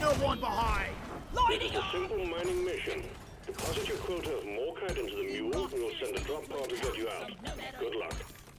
no one behind! Lighting up! Simple mining mission. Deposit your quota of Morkite into the mule, and we'll send a drop pod to get you out. Good luck.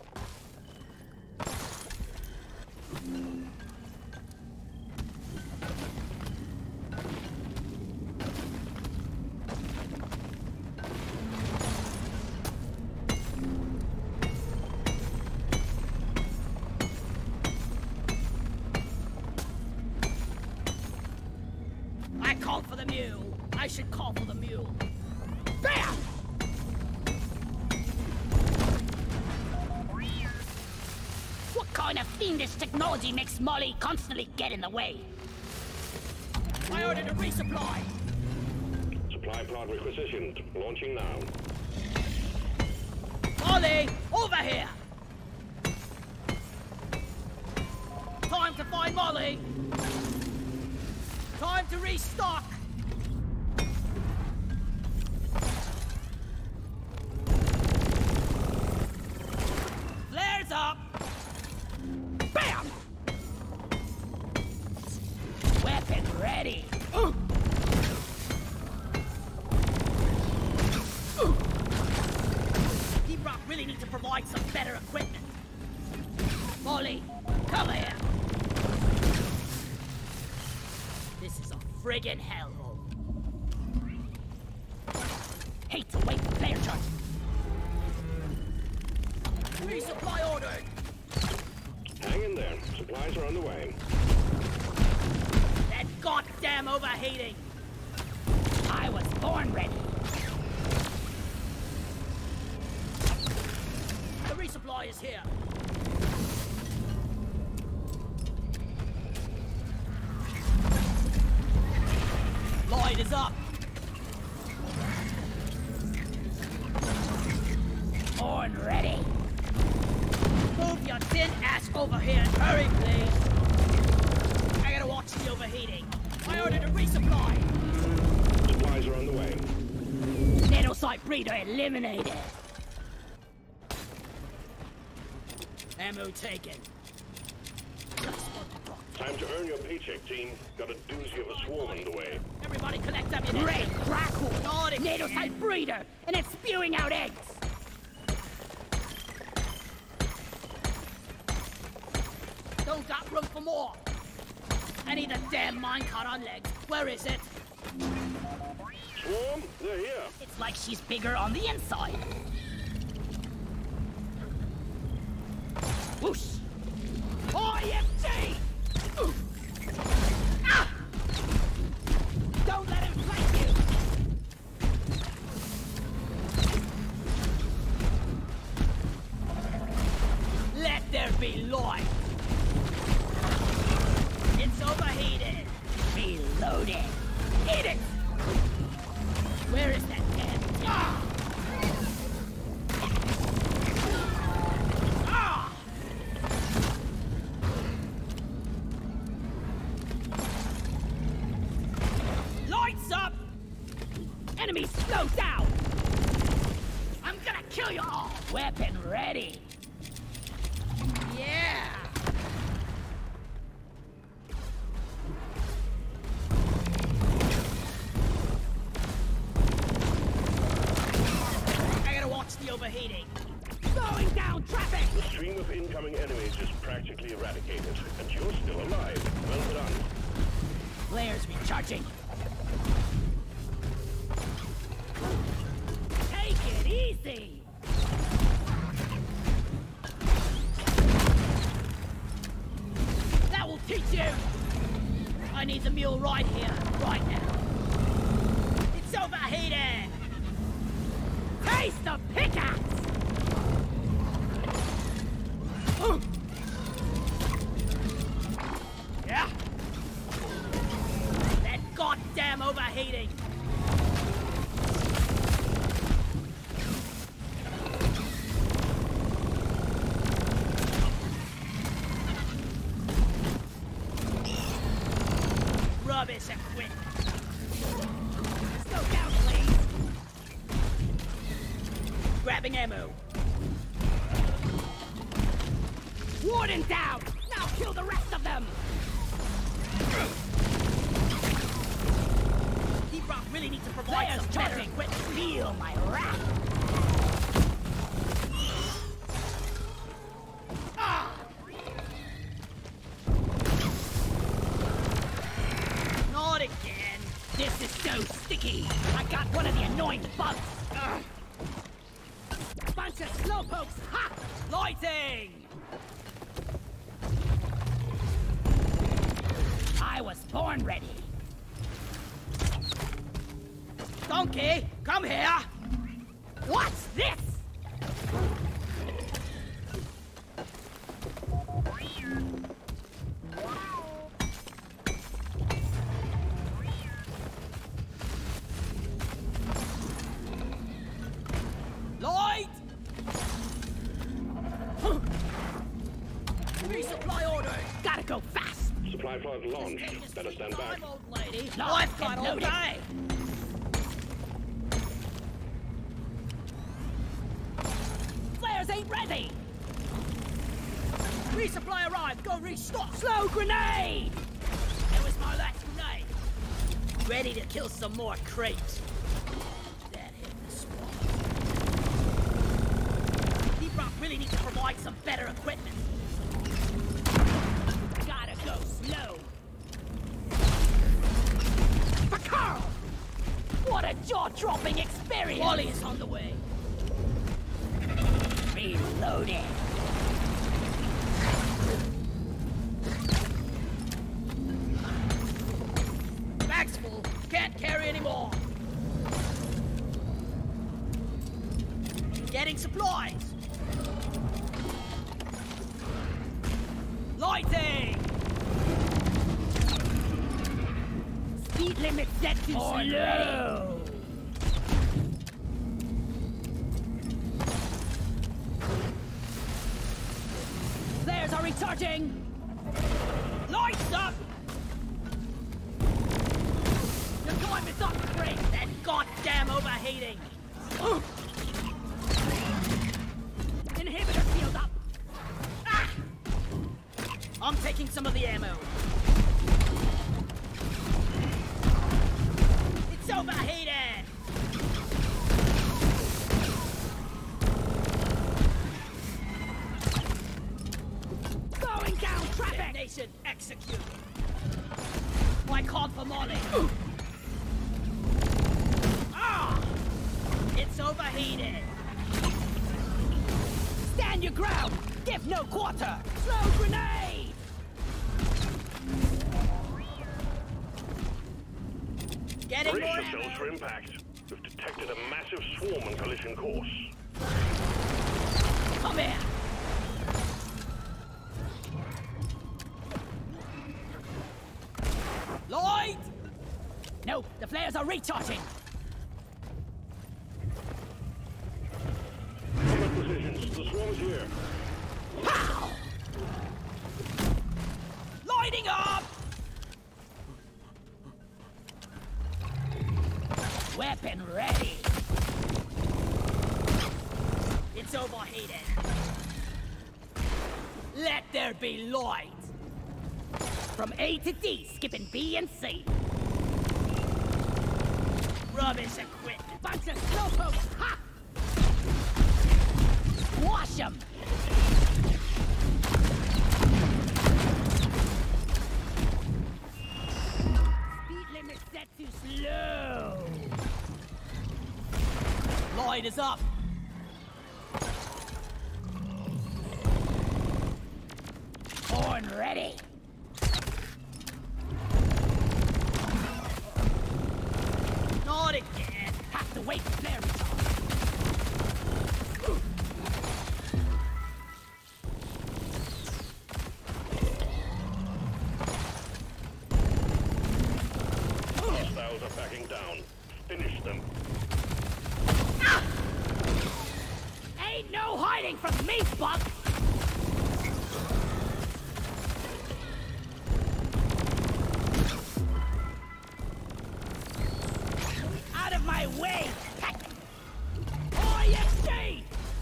I called for the mule. I should call for the mule. Bam! What kind of fiendish technology makes Molly constantly get in the way? I ordered a resupply. Supply pod requisitioned. Launching now. Molly, over here! Time to find Molly! Time to restock! Flares up! Bam! Weapon ready! Deep Rock really need to provide some better equipment. Molly, come here! This is a friggin' hellhole. Hate to wait for player charge. Resupply ordered! Hang in there. Supplies are on the way. That goddamn overheating! I was born ready. The resupply is here. Light is up. Horn ready. Move your thin ass over here and hurry, please. I gotta watch the overheating. I ordered a resupply. Supplies are on the way. Nanosite breeder eliminated. Ammo taken. Time to earn your paycheck, team. Got a doozy of a swarm underway. Everybody collect ammunition. Great crackle! Nanosite breeder, and it's spewing out eggs. Don't got room for more. I need a damn minecart on legs. Where is it? Swarm, they're here. It's like she's bigger on the inside. Whoosh! IMG! Ah! Don't let him flank you! Let there be light! It's overheated! Reloaded! Eat it! Where is that damn thing? Ah! Ah! Lights up! Enemies, slow down! I'm gonna kill you all! Weapon ready! Yeah! I gotta watch the overheating. Slowing down traffic! The stream of incoming enemies is practically eradicated, and you're still alive. Well done. Flares recharging. Take it easy! That will teach you! I need the mule right here, right now. It's overheated! Taste the pickaxe! Yeah! That goddamn overheating! Rubbish equipment! Slow down, please! Grabbing ammo. Warden down! Now kill the rest of them! provide some better equipment. Feel my wrath. Not again. This is so sticky. I got one of the annoying bugs. Bunch of slowpokes. Ha! Lighting! I was born ready. Donkey, come here. What's this? Lloyd! Resupply orders. Gotta go fast. Supply pod launched. Better stand back. Old lady. I've got all day. Flares ain't ready. Resupply arrived. Go restock. Slow grenade. It was my last grenade. Ready to kill some more crates. That hit the spot. Deep Rock really needs to provide some better equipment. Gotta go slow. For Carl! What a jaw-dropping experience! Wally is on the way. Reloading. Bag's full. Can't carry anymore. Getting supplies. Lighting! Speed limit set to slow. Flares are recharging. Lights up! Your time is up, Frank. That goddamn overheating. Inhibitor field up. Ah! I'm taking some of the ammo. It's overheated! Going down traffic! Detonation executed. I called for Molly. Ah! It's overheated. Stand your ground! Give no quarter! Slow grenade! Getting Brace more yourselves ammo. for impact. We've detected a massive swarm on collision course. Come here! Lloyd! No, the flares are recharging! Combat positions. The swarm is here. Pow! Lighting up! Weapon ready! It's overheated. Let there be light! From A to D, skipping B and C. Rubbish equipment. Bunch of slowpokes! Ha! Wash 'em! Speed limit set to slow. Light is up. Horn ready. Not again. Have to wait for their recharge. Hostiles are backing down. Finish them. Ah! Ain't no hiding from me, Buck! Out of my way! OISG!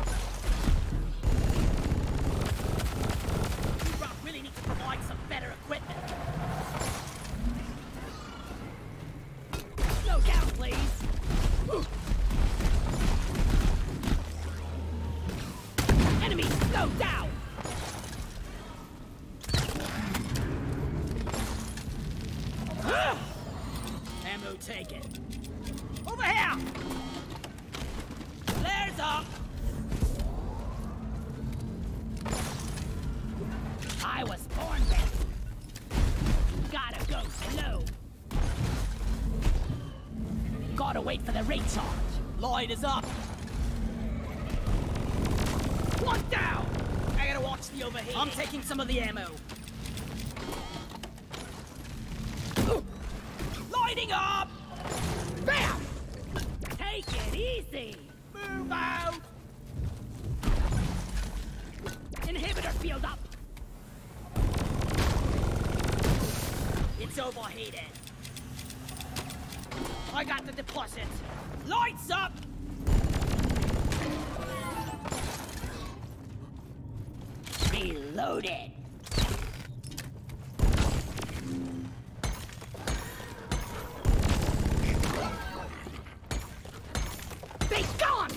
You really need to provide some better equipment. Slow down, please. Enemy, slow down! Ammo taken. Over here! Flares up! I was born ready. Gotta go slow. Gotta wait for the recharge. Lloyd is up. One down! I gotta watch the overheat. I'm taking some of the ammo. Lighting up! Bam! Take it easy! Move out! Inhibitor field up! It's overheated. I got the deposit. Lights up! Reloaded. Be gone!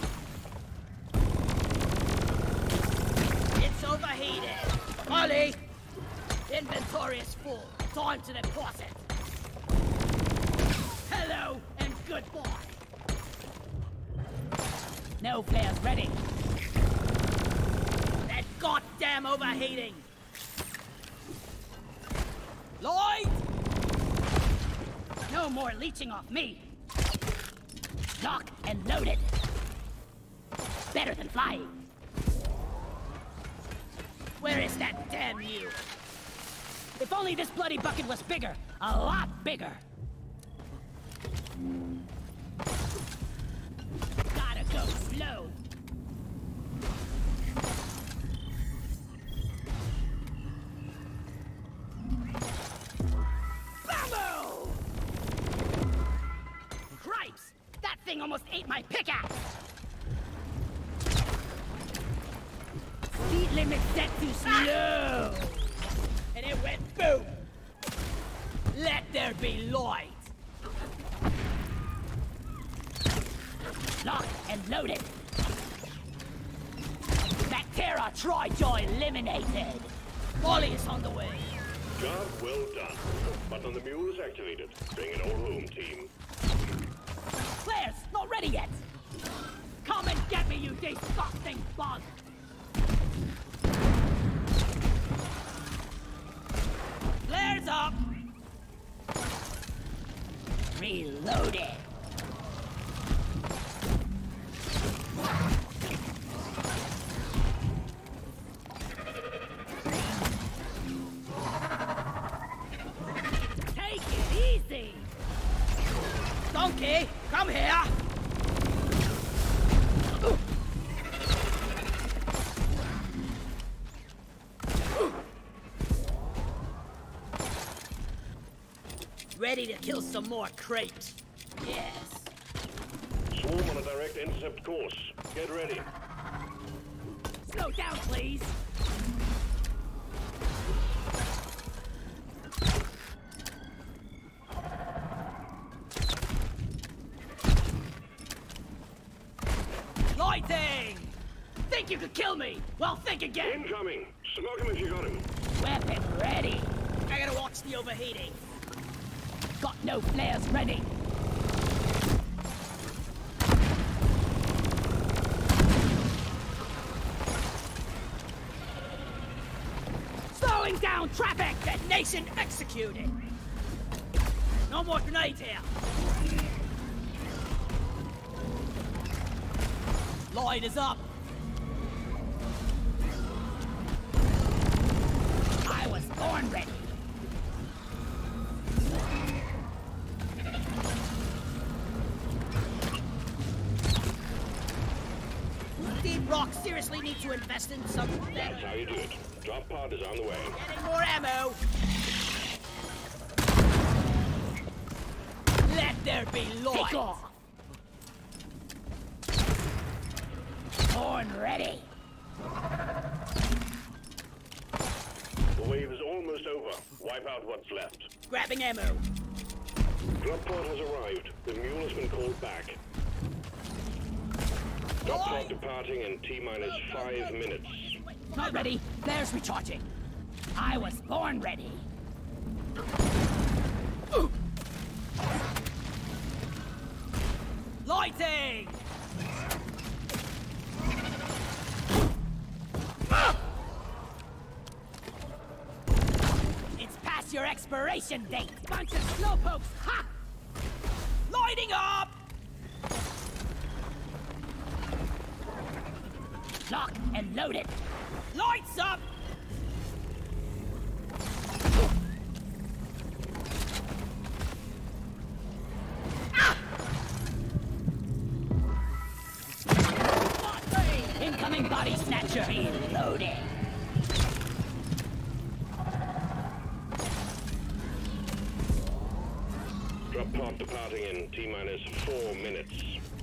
It's overheated. Molly! Inventory is full. Time to deposit. Hello and goodbye. No flares ready. That goddamn overheating. Lloyd! No more leeching off me. Locked and loaded. Better than flying. Where is that damn mule? If only this bloody bucket was bigger. A lot bigger. Gotta go slow. Bambo! Cripes! That thing almost ate my pickaxe! Speed limit set to slow! And it went boom! Let there be light! Locked and loaded! Bacteria Tri-Joy eliminated! Molly is on the way! Job well done. Button on the mule is activated. Bring it all home, team. Flares! Not ready yet! Come and get me, you disgusting bug! Flares up! Reloaded! Take it easy! Donkey, come here! Ready to kill some more crepes. Yes. Swarm on a direct intercept course. Get ready. Slow down, please. Lighting! Think you could kill me? Well, think again. Incoming. Smoke him if you got him. Weapon ready. I gotta watch the overheating. Got no flares ready. Slowing down traffic! Detonation executed! No more grenades here! Lloyd is up! I was born ready! Deep Rock seriously need to invest in some better. That's how you do it. Drop pod is on the way. Getting more ammo. Let there be light. Take off. Horn ready. The wave is almost over. Wipe out what's left. Grabbing ammo. Drop pod has arrived. The mule has been called back. Drop pod departing in T-minus 5 minutes. Not ready. Flares recharging. I was born ready. Lighting! It's past your expiration date. Bunch of slowpokes. Ha! Lighting up! Lock and load it. Lights up! Ah! Incoming body snatcher. Reloading. Drop pod departing in T-minus 4 minutes.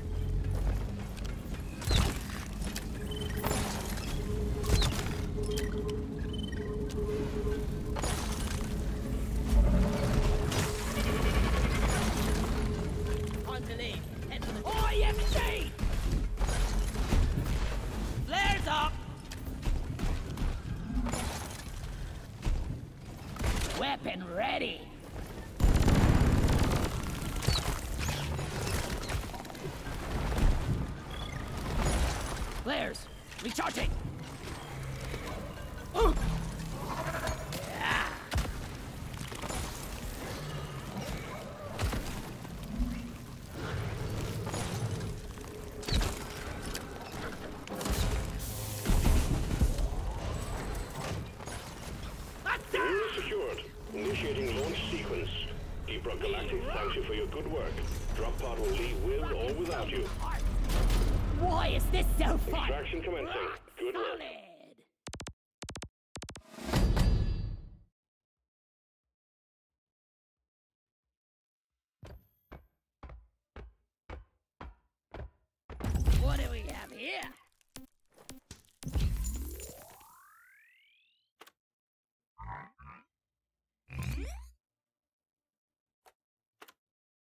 On to leave. Head for the IMC! Flares up! Weapon ready! Flares! Recharging! Ah. Room secured. Initiating launch sequence. Deep Rock Galactic thanks you for your good work. Drop pod will leave with or without you. Why is this so fun? Extraction commencing. Good work. Solid.